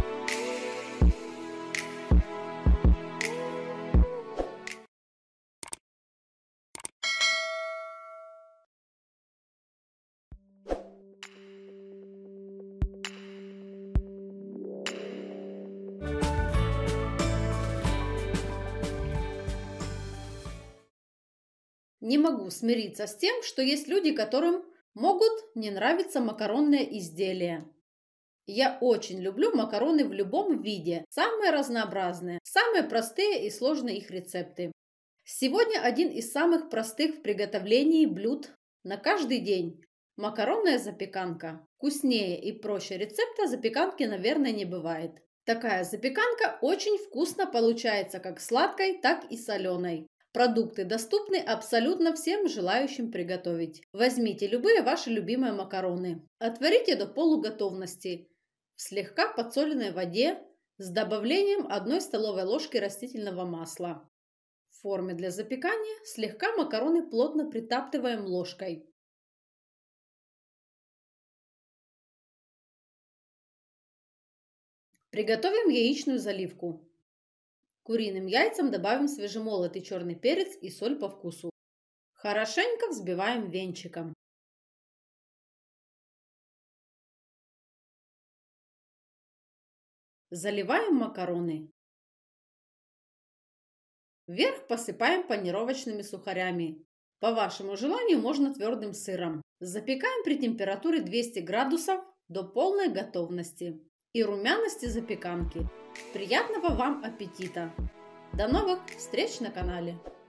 Не могу смириться с тем, что есть люди, которым могут не нравиться макаронные изделия. Я очень люблю макароны в любом виде, самые разнообразные, самые простые и сложные их рецепты. Сегодня один из самых простых в приготовлении блюд на каждый день – макаронная запеканка. Вкуснее и проще рецепта запеканки, наверное, не бывает. Такая запеканка очень вкусно получается как сладкой, так и соленой. Продукты доступны абсолютно всем желающим приготовить. Возьмите любые ваши любимые макароны. Отварите до полуготовности в слегка подсоленной воде с добавлением 1 столовой ложки растительного масла. В форме для запекания слегка макароны плотно притаптываем ложкой. Приготовим яичную заливку. Куриным яйцам добавим свежемолотый черный перец и соль по вкусу. Хорошенько взбиваем венчиком. Заливаем макароны. Вверх посыпаем панировочными сухарями. По вашему желанию можно твердым сыром. Запекаем при температуре 200 градусов до полной готовности и румяности запеканки. Приятного вам аппетита! До новых встреч на канале!